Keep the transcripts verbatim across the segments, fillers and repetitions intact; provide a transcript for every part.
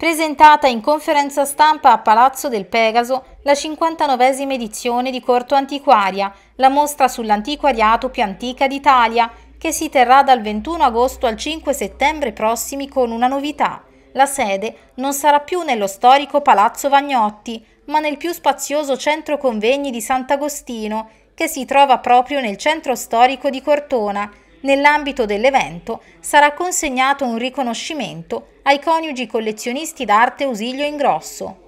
Presentata in conferenza stampa a Palazzo del Pegaso la cinquantanovesima edizione di Corto Antiquaria, la mostra sull'antiquariato più antica d'Italia, che si terrà dal ventuno agosto al cinque settembre prossimi con una novità. La sede non sarà più nello storico Palazzo Vagnotti, ma nel più spazioso centro convegni di Sant'Agostino, che si trova proprio nel centro storico di Cortona. Nell'ambito dell'evento sarà consegnato un riconoscimento ai coniugi collezionisti d'arte Ausilio Ingrosso.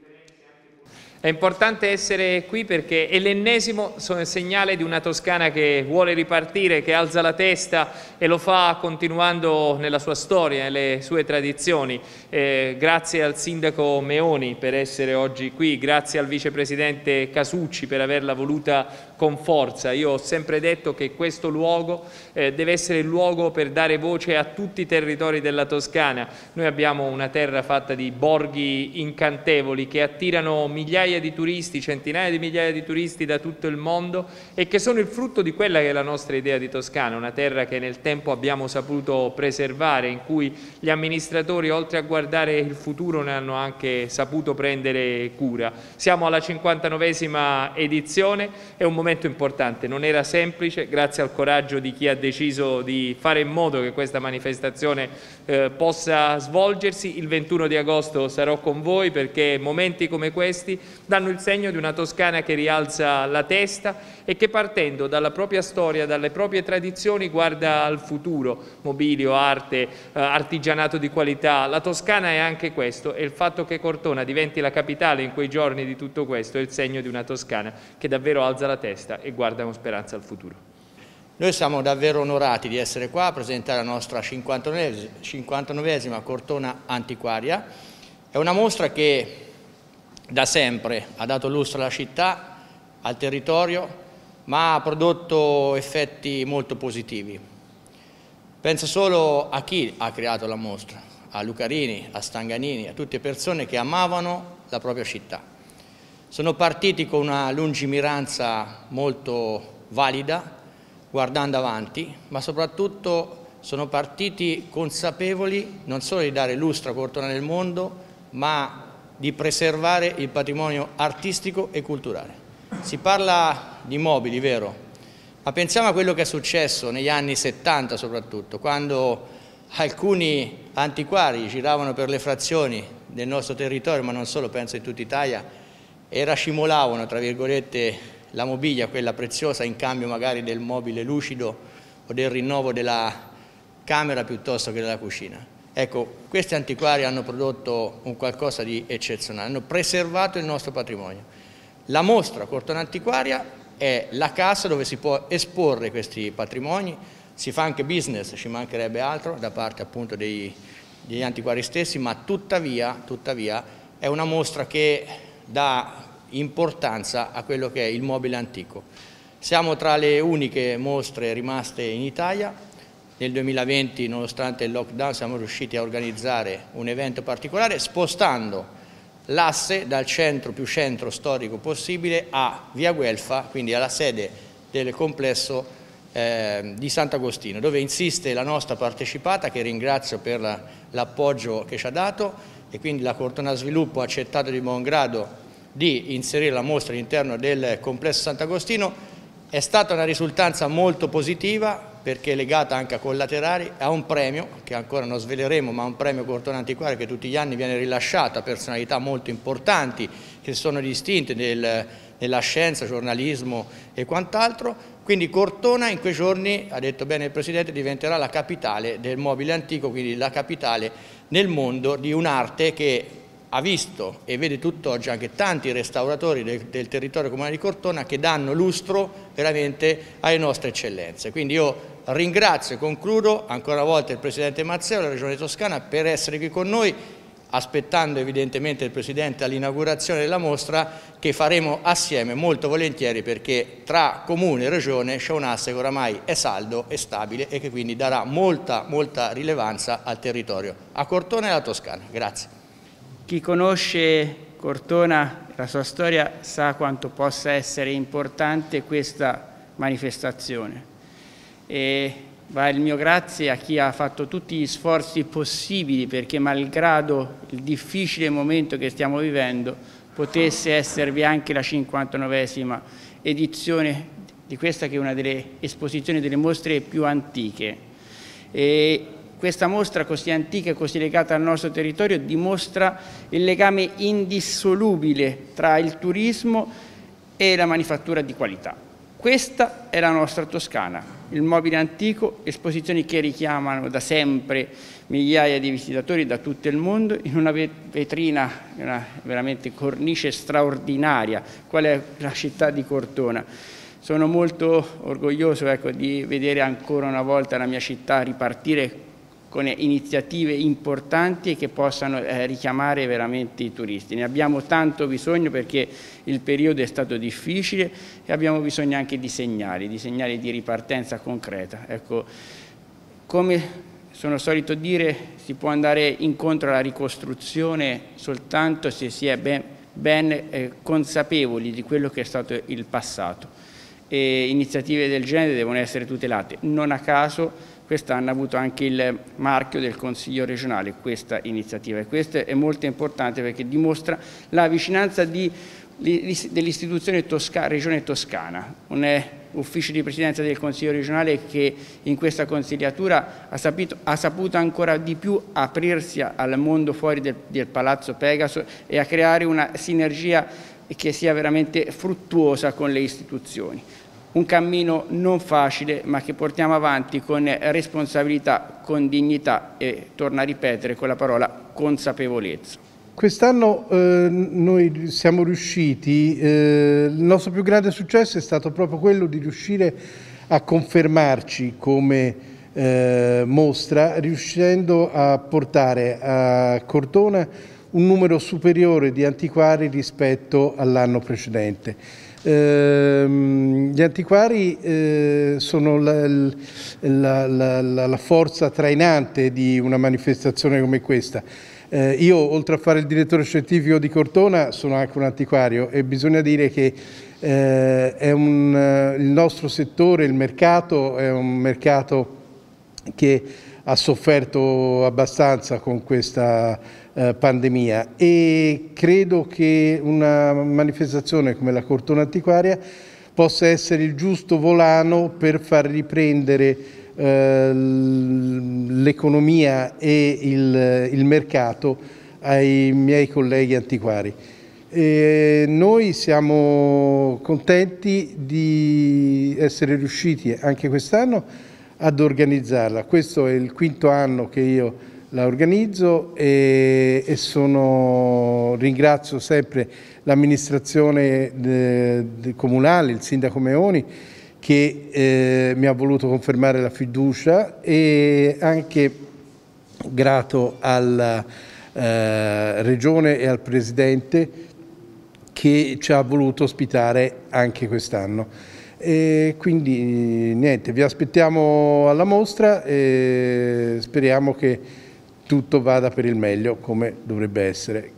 È importante essere qui perché è l'ennesimo segnale di una Toscana che vuole ripartire, che alza la testa e lo fa continuando nella sua storia, nelle sue tradizioni. Eh, grazie al sindaco Meoni per essere oggi qui, grazie al vicepresidente Casucci per averla voluta con forza. Io ho sempre detto che questo luogo eh, deve essere il luogo per dare voce a tutti i territori della Toscana. Noi abbiamo una terra fatta di borghi incantevoli che attirano migliaia di turisti, centinaia di migliaia di turisti da tutto il mondo e che sono il frutto di quella che è la nostra idea di Toscana, una terra che nel tempo abbiamo saputo preservare, in cui gli amministratori oltre a guardare il futuro ne hanno anche saputo prendere cura. Siamo alla cinquantanovesima edizione, è un momento importante, non era semplice, grazie al coraggio di chi ha deciso di fare in modo che questa manifestazione eh, possa svolgersi. Il ventuno di agosto sarò con voi perché momenti come questi danno il segno di una Toscana che rialza la testa e che partendo dalla propria storia, dalle proprie tradizioni guarda al futuro, mobilio, arte, eh, artigianato di qualità. La Toscana è anche questo e il fatto che Cortona diventi la capitale in quei giorni di tutto questo è il segno di una Toscana che davvero alza la testa e guarda con speranza al futuro. Noi siamo davvero onorati di essere qua a presentare la nostra cinquantanovesima Cortona Antiquaria. È una mostra che da sempre ha dato lustro alla città, al territorio, ma ha prodotto effetti molto positivi. Penso solo a chi ha creato la mostra, a Lucarini, a Stanganini, a tutte persone che amavano la propria città. Sono partiti con una lungimiranza molto valida, guardando avanti, ma soprattutto sono partiti consapevoli non solo di dare lustro a Cortona nel mondo, ma di preservare il patrimonio artistico e culturale. Si parla di mobili, vero? Ma pensiamo a quello che è successo negli anni settanta soprattutto, quando alcuni antiquari giravano per le frazioni del nostro territorio, ma non solo, penso in tutta Italia, e racimolavano, tra virgolette, la mobilia, quella preziosa, in cambio magari del mobile lucido o del rinnovo della camera piuttosto che della cucina. Ecco, questi antiquari hanno prodotto un qualcosa di eccezionale, hanno preservato il nostro patrimonio. La mostra Cortona Antiquaria è la casa dove si può esporre questi patrimoni, si fa anche business, ci mancherebbe altro, da parte appunto dei, degli antiquari stessi, ma tuttavia, tuttavia è una mostra che dà importanza a quello che è il mobile antico. Siamo tra le uniche mostre rimaste in Italia. Nel duemilaventi, nonostante il lockdown, siamo riusciti a organizzare un evento particolare spostando l'asse dal centro più centro storico possibile a Via Guelfa, quindi alla sede del complesso eh, di Sant'Agostino, dove insiste la nostra partecipata, che ringrazio per l'appoggio che ci ha dato, e quindi la Cortona Sviluppo ha accettato di buon grado di inserire la mostra all'interno del complesso Sant'Agostino. È stata una risultanza molto positiva perché è legata anche a collaterali, a un premio che ancora non sveleremo, ma un premio Cortona Antiquaria che tutti gli anni viene rilasciato a personalità molto importanti che sono distinte nel, nella scienza, giornalismo e quant'altro. Quindi Cortona in quei giorni, ha detto bene il Presidente, diventerà la capitale del mobile antico, quindi la capitale nel mondo di un'arte che ha visto e vede tutt'oggi anche tanti restauratori del, del territorio comunale di Cortona che danno lustro veramente alle nostre eccellenze. Quindi io ringrazio e concludo ancora una volta il Presidente Mazzeo e la Regione Toscana per essere qui con noi, aspettando evidentemente il Presidente all'inaugurazione della mostra che faremo assieme molto volentieri, perché tra Comune e Regione c'è un asse che oramai è saldo e stabile e che quindi darà molta, molta rilevanza al territorio, a Cortona e alla Toscana. Grazie. Chi conosce Cortona, la sua storia, sa quanto possa essere importante questa manifestazione. E va il mio grazie a chi ha fatto tutti gli sforzi possibili perché, malgrado il difficile momento che stiamo vivendo, potesse esservi anche la cinquantanovesima edizione di questa che è una delle esposizioni, delle mostre più antiche. E questa mostra così antica e così legata al nostro territorio dimostra il legame indissolubile tra il turismo e la manifattura di qualità. Questa è la nostra Toscana, il mobile antico, esposizioni che richiamano da sempre migliaia di visitatori da tutto il mondo in una vetrina, una veramente cornice straordinaria, qual è la città di Cortona. Sono molto orgoglioso, ecco, di vedere ancora una volta la mia città ripartire con iniziative importanti che possano eh, richiamare veramente i turisti. Ne abbiamo tanto bisogno perché il periodo è stato difficile e abbiamo bisogno anche di segnali, di segnali di ripartenza concreta. Ecco, come sono solito dire, si può andare incontro alla ricostruzione soltanto se si è ben, ben eh, consapevoli di quello che è stato il passato. E iniziative del genere devono essere tutelate. Non a caso quest'anno ha avuto anche il marchio del Consiglio regionale questa iniziativa, e questo è molto importante perché dimostra la vicinanza dell'istituzione tosca, Regione Toscana, un ufficio di presidenza del Consiglio regionale che in questa consigliatura ha, sapito, ha saputo ancora di più aprirsi al mondo fuori del, del Palazzo Pegaso e a creare una sinergia che sia veramente fruttuosa con le istituzioni. Un cammino non facile, ma che portiamo avanti con responsabilità, con dignità e, torno a ripetere con la parola, consapevolezza. Quest'anno eh, noi siamo riusciti, eh, il nostro più grande successo è stato proprio quello di riuscire a confermarci come eh, mostra, riuscendo a portare a Cortona un numero superiore di antiquari rispetto all'anno precedente. Eh, gli antiquari eh, sono la, la, la, la, la forza trainante di una manifestazione come questa. Eh, io, oltre a fare il direttore scientifico di Cortona, sono anche un antiquario e bisogna dire che eh, è un, il nostro settore, il mercato, è un mercato che ha sofferto abbastanza con questa eh, pandemia, e credo che una manifestazione come la Cortona Antiquaria possa essere il giusto volano per far riprendere eh, l'economia e il, il mercato ai miei colleghi antiquari. E noi siamo contenti di essere riusciti anche quest'anno ad organizzarla. Questo è il quinto anno che io la organizzo e, e sono, ringrazio sempre l'amministrazione comunale, il sindaco Meoni, che eh, mi ha voluto confermare la fiducia, e anche grato alla eh, Regione e al Presidente che ci ha voluto ospitare anche quest'anno. E quindi niente, vi aspettiamo alla mostra e speriamo che tutto vada per il meglio come dovrebbe essere.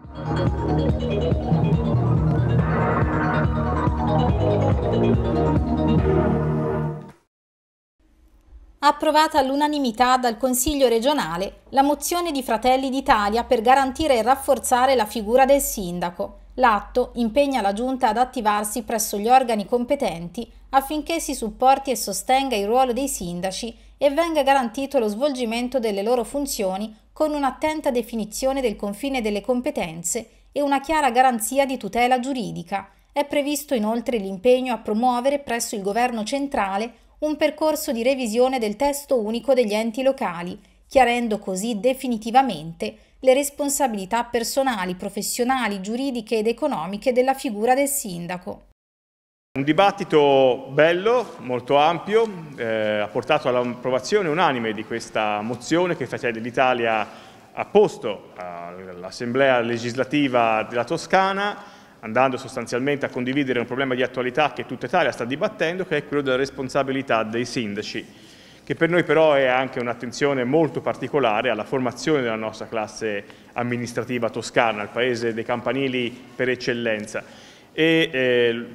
Approvata all'unanimità dal Consiglio regionale la mozione di Fratelli d'Italia per garantire e rafforzare la figura del sindaco. L'atto impegna la Giunta ad attivarsi presso gli organi competenti affinché si supporti e sostenga il ruolo dei sindaci e venga garantito lo svolgimento delle loro funzioni con un'attenta definizione del confine delle competenze e una chiara garanzia di tutela giuridica. È previsto inoltre l'impegno a promuovere presso il Governo centrale un percorso di revisione del testo unico degli enti locali, chiarendo così definitivamente le responsabilità personali, professionali, giuridiche ed economiche della figura del sindaco. Un dibattito bello, molto ampio, eh, ha portato all'approvazione unanime di questa mozione che Fratelli d'Italia ha posto all'Assemblea legislativa della Toscana, andando sostanzialmente a condividere un problema di attualità che tutta Italia sta dibattendo, che è quello della responsabilità dei sindaci, che per noi però è anche un'attenzione molto particolare alla formazione della nostra classe amministrativa toscana, il paese dei campanili per eccellenza. E, eh,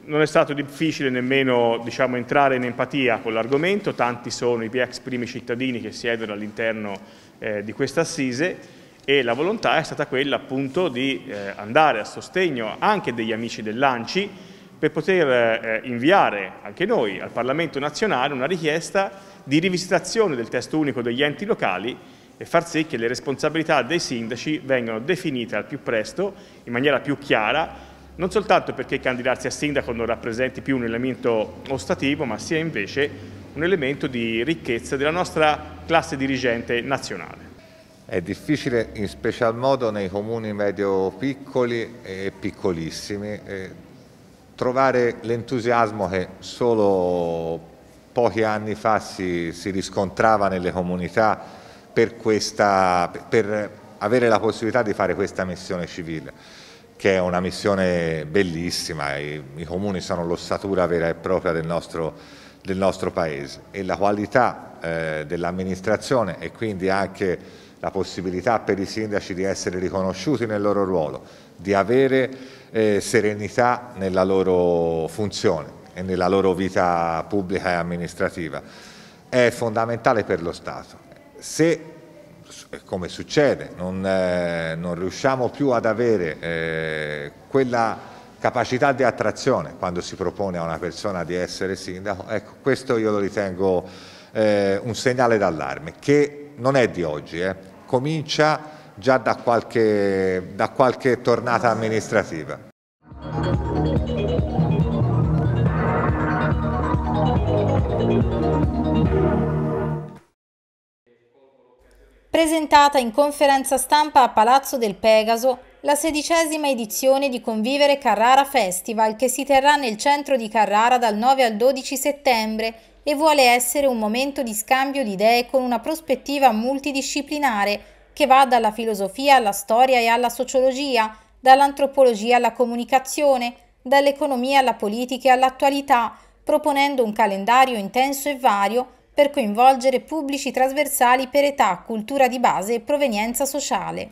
non è stato difficile nemmeno, diciamo, entrare in empatia con l'argomento, tanti sono i ex primi cittadini che siedono all'interno eh, di questa assise, e la volontà è stata quella appunto di eh, andare a sostegno anche degli amici dell'Anci per poter eh, inviare anche noi al Parlamento nazionale una richiesta di rivisitazione del testo unico degli enti locali e far sì che le responsabilità dei sindaci vengano definite al più presto, in maniera più chiara, non soltanto perché candidarsi a sindaco non rappresenti più un elemento ostativo, ma sia invece un elemento di ricchezza della nostra classe dirigente nazionale. È difficile in special modo nei comuni medio-piccoli e piccolissimi eh, trovare l'entusiasmo che solo pochi anni fa si, si riscontrava nelle comunità per, questa, per avere la possibilità di fare questa missione civile, che è una missione bellissima. I, i comuni sono l'ossatura vera e propria del nostro, del nostro Paese, e la qualità eh, dell'amministrazione e quindi anche la possibilità per i sindaci di essere riconosciuti nel loro ruolo, di avere eh, serenità nella loro funzione e nella loro vita pubblica e amministrativa è fondamentale per lo Stato. Se, come succede, non, eh, non riusciamo più ad avere eh, quella capacità di attrazione quando si propone a una persona di essere sindaco, ecco, questo io lo ritengo eh, un segnale d'allarme che non è di oggi, eh. Comincia già da qualche, da qualche tornata amministrativa. Presentata in conferenza stampa a Palazzo del Pegaso la sedicesima edizione di Convivere Carrara Festival, che si terrà nel centro di Carrara dal nove al dodici settembre e vuole essere un momento di scambio di idee con una prospettiva multidisciplinare che va dalla filosofia alla storia e alla sociologia, dall'antropologia alla comunicazione, dall'economia alla politica e all'attualità, proponendo un calendario intenso e vario per coinvolgere pubblici trasversali per età, cultura di base e provenienza sociale.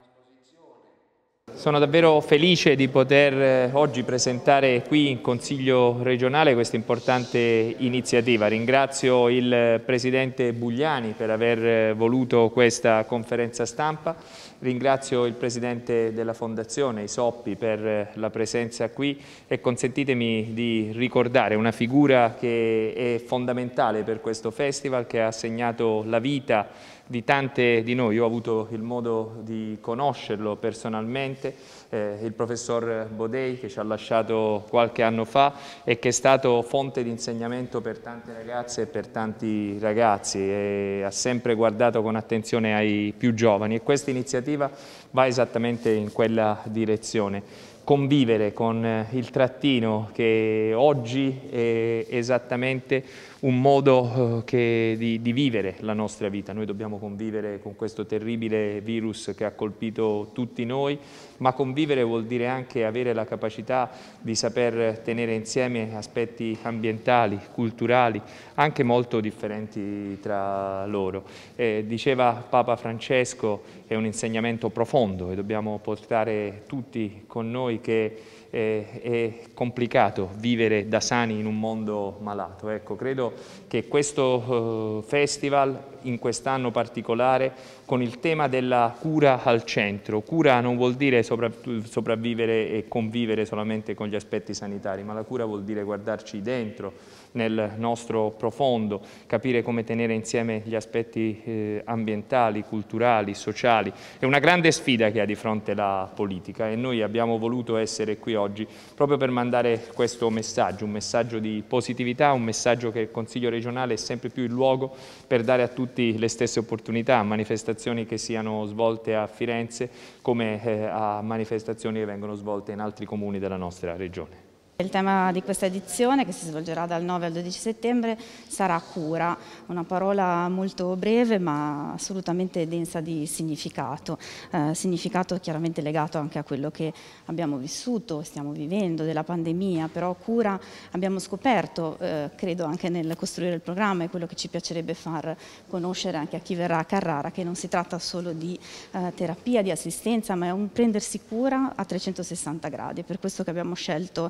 Sono davvero felice di poter oggi presentare qui in Consiglio regionale questa importante iniziativa. Ringrazio il Presidente Bugliani per aver voluto questa conferenza stampa, ringrazio il Presidente della Fondazione, Isoppi, per la presenza qui e consentitemi di ricordare una figura che è fondamentale per questo festival, che ha segnato la vita di tante di noi. Io ho avuto il modo di conoscerlo personalmente, eh, il professor Bodei, che ci ha lasciato qualche anno fa e che è stato fonte di insegnamento per tante ragazze e per tanti ragazzi, e ha sempre guardato con attenzione ai più giovani, e questa iniziativa va esattamente in quella direzione. Convivere con il trattino, che oggi è esattamente un modo che, di, di vivere la nostra vita. Noi dobbiamo convivere con questo terribile virus che ha colpito tutti noi, ma convivere vuol dire anche avere la capacità di saper tenere insieme aspetti ambientali, culturali, anche molto differenti tra loro. Eh, diceva Papa Francesco, è un insegnamento profondo e dobbiamo portare tutti con noi che eh, è complicato vivere da sani in un mondo malato. Ecco, credo che questo eh, festival, in quest'anno particolare, con il tema della cura al centro. Cura non vuol dire sopra, sopravvivere e convivere solamente con gli aspetti sanitari, ma la cura vuol dire guardarci dentro, nel nostro profondo, capire come tenere insieme gli aspetti eh, ambientali, culturali, sociali. È una grande sfida che ha di fronte la politica, e noi abbiamo voluto essere qui oggi proprio per mandare questo messaggio, un messaggio di positività, un messaggio che il Consiglio regionale è sempre più il luogo per dare a tutti le stesse opportunità, manifestazioni che siano svolte a Firenze come eh, a manifestazioni che vengono svolte in altri comuni della nostra regione. Il tema di questa edizione, che si svolgerà dal nove al dodici settembre, sarà cura, una parola molto breve ma assolutamente densa di significato, eh, significato chiaramente legato anche a quello che abbiamo vissuto, stiamo vivendo, della pandemia, però cura abbiamo scoperto, eh, credo anche nel costruire il programma, e quello che ci piacerebbe far conoscere anche a chi verrà a Carrara, che non si tratta solo di eh, terapia, di assistenza, ma è un prendersi cura a trecentosessanta gradi, è per questo che abbiamo scelto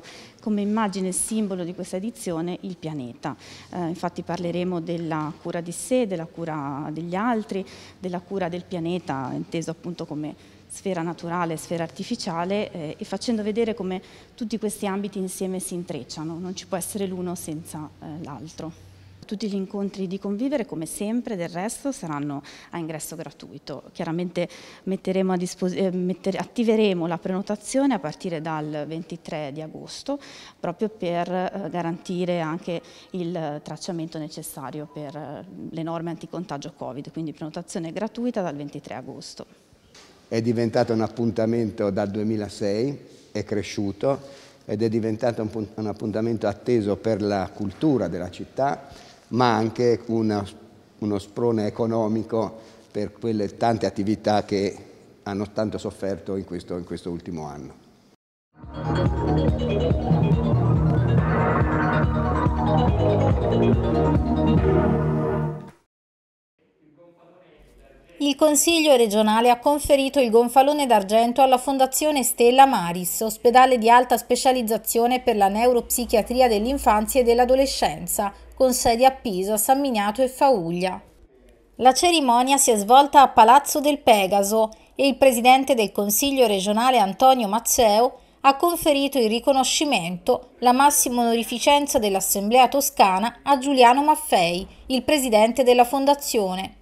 come immagine simbolo di questa edizione il pianeta. Eh, infatti parleremo della cura di sé, della cura degli altri, della cura del pianeta, inteso appunto come sfera naturale, sfera artificiale, eh, e facendo vedere come tutti questi ambiti insieme si intrecciano, non ci può essere l'uno senza eh, l'altro. Tutti gli incontri di Convivere, come sempre, del resto, saranno a ingresso gratuito. Chiaramente metteremo a eh, metter, attiveremo la prenotazione a partire dal ventitré di agosto, proprio per eh, garantire anche il tracciamento necessario per eh, le norme anticontagio Covid, quindi prenotazione gratuita dal ventitré agosto. È diventato un appuntamento dal duemilasei, è cresciuto ed è diventato un, un appuntamento atteso per la cultura della città, ma anche una, uno sprone economico per quelle tante attività che hanno tanto sofferto in questo, in questo ultimo anno. Il Consiglio regionale ha conferito il gonfalone d'argento alla Fondazione Stella Maris, ospedale di alta specializzazione per la neuropsichiatria dell'infanzia e dell'adolescenza, con sedi a Pisa, San Miniato e Fauglia. La cerimonia si è svolta a Palazzo del Pegaso e il presidente del Consiglio regionale Antonio Mazzeo ha conferito il riconoscimento, la massima onorificenza dell'Assemblea toscana, a Giuliano Maffei, il presidente della Fondazione.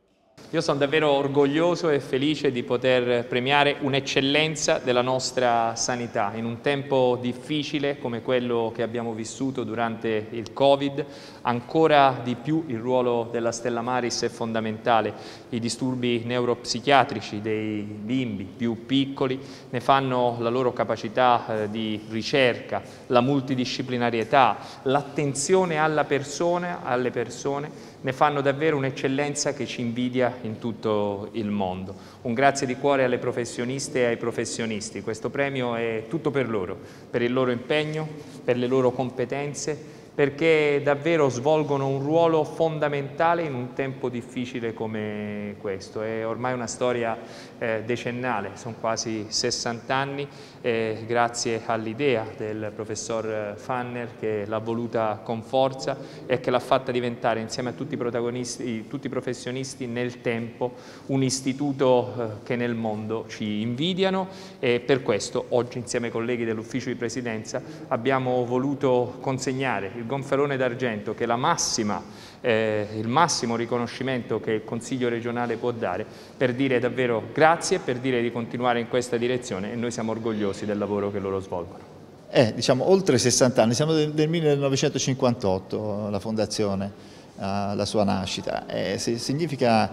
Io sono davvero orgoglioso e felice di poter premiare un'eccellenza della nostra sanità in un tempo difficile come quello che abbiamo vissuto durante il Covid. Ancora di più il ruolo della Stella Maris è fondamentale. I disturbi neuropsichiatrici dei bimbi più piccoli ne fanno la loro capacità eh, di ricerca, la multidisciplinarietà, l'attenzione alla persona, alle persone, ne fanno davvero un'eccellenza che ci invidia in tutto il mondo. Un grazie di cuore alle professioniste e ai professionisti. Questo premio è tutto per loro, per il loro impegno, per le loro competenze, perché davvero svolgono un ruolo fondamentale in un tempo difficile come questo. È ormai una storia eh, decennale, sono quasi sessanta anni, eh, grazie all'idea del professor Fanner che l'ha voluta con forza e che l'ha fatta diventare, insieme a tutti i protagonisti, tutti i professionisti, nel tempo un istituto eh, che nel mondo ci invidiano, e per questo oggi insieme ai colleghi dell'ufficio di presidenza abbiamo voluto consegnare il gonfalone d'argento, che è la massima, eh, il massimo riconoscimento che il Consiglio regionale può dare, per dire davvero grazie, per dire di continuare in questa direzione, e noi siamo orgogliosi del lavoro che loro svolgono. Eh, diciamo oltre sessanta anni, siamo del, del millenovecentocinquantotto, la fondazione, eh, la sua nascita, eh, significa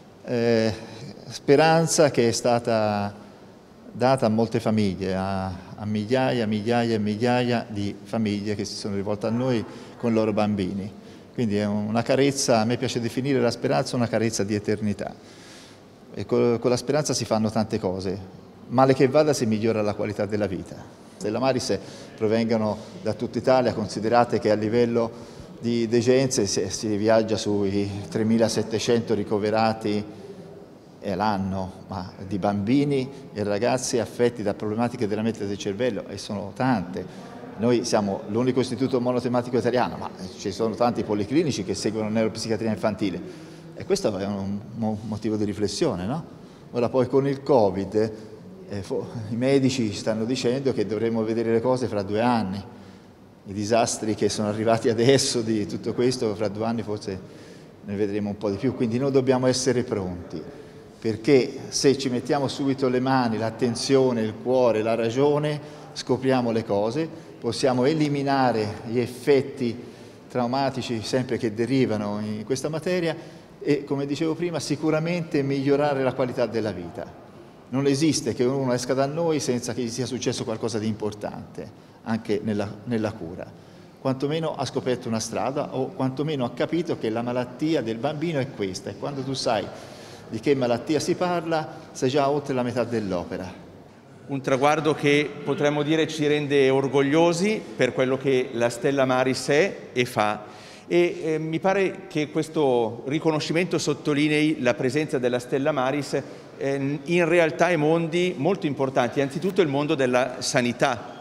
eh, speranza che è stata data a molte famiglie, a, a migliaia, migliaia e migliaia di famiglie che si sono rivolte a noi con i loro bambini. Quindi è una carezza, a me piace definire la speranza una carezza di eternità. E con, con la speranza si fanno tante cose, male che vada si migliora la qualità della vita. Stella Maris provengono da tutta Italia, considerate che a livello di degenze si, si viaggia sui tremilasettecento ricoverati l'anno, ma di bambini e ragazzi affetti da problematiche della mente del cervello, e sono tante. Noi siamo l'unico istituto monotematico italiano, ma ci sono tanti policlinici che seguono neuropsichiatria infantile, e questo è un motivo di riflessione, no? Ora poi con il Covid eh, i medici stanno dicendo che dovremo vedere le cose fra due anni, i disastri che sono arrivati adesso di tutto questo, fra due anni forse ne vedremo un po' di più, quindi noi dobbiamo essere pronti, perché se ci mettiamo subito le mani, l'attenzione, il cuore, la ragione, scopriamo le cose, possiamo eliminare gli effetti traumatici sempre che derivano in questa materia e, come dicevo prima, sicuramente migliorare la qualità della vita. Non esiste che uno esca da noi senza che gli sia successo qualcosa di importante, anche nella, nella cura. Quantomeno ha scoperto una strada, o quantomeno ha capito che la malattia del bambino è questa, e quando tu sai di che malattia si parla, sei già oltre la metà dell'opera. Un traguardo che potremmo dire ci rende orgogliosi per quello che la Stella Maris è e fa. E eh, mi pare che questo riconoscimento sottolinei la presenza della Stella Maris eh, in realtà in mondi molto importanti, anzitutto il mondo della sanità.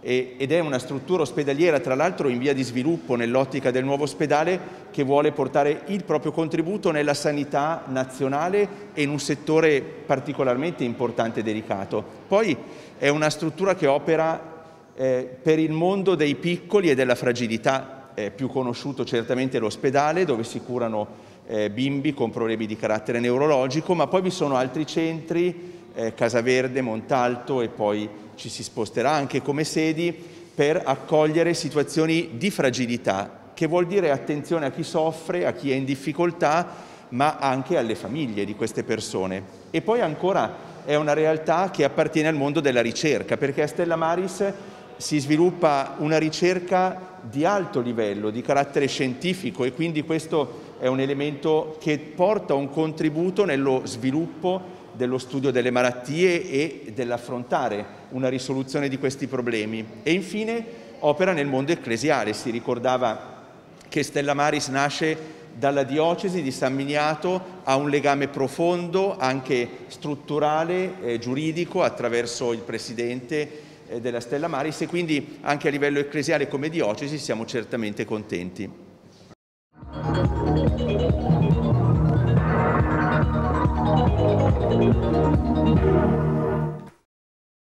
ed è una struttura ospedaliera tra l'altro in via di sviluppo nell'ottica del nuovo ospedale che vuole portare il proprio contributo nella sanità nazionale e in un settore particolarmente importante e delicato. Poi è una struttura che opera eh, per il mondo dei piccoli e della fragilità, è più conosciuto certamente l'ospedale dove si curano eh, bimbi con problemi di carattere neurologico, ma poi vi sono altri centri, eh, Casaverde, Montalto, e poi ci si sposterà anche come sedi per accogliere situazioni di fragilità, che vuol dire attenzione a chi soffre, a chi è in difficoltà, ma anche alle famiglie di queste persone. E poi ancora è una realtà che appartiene al mondo della ricerca, perché a Stella Maris si sviluppa una ricerca di alto livello, di carattere scientifico, e quindi questo è un elemento che porta un contributo nello sviluppo dello studio delle malattie e dell'affrontare una risoluzione di questi problemi. E infine opera nel mondo ecclesiale. Si ricordava che Stella Maris nasce dalla diocesi di San Miniato, ha un legame profondo, anche strutturale, eh, giuridico, attraverso il presidente eh, della Stella Maris, e quindi anche a livello ecclesiale come diocesi siamo certamente contenti. Thank you.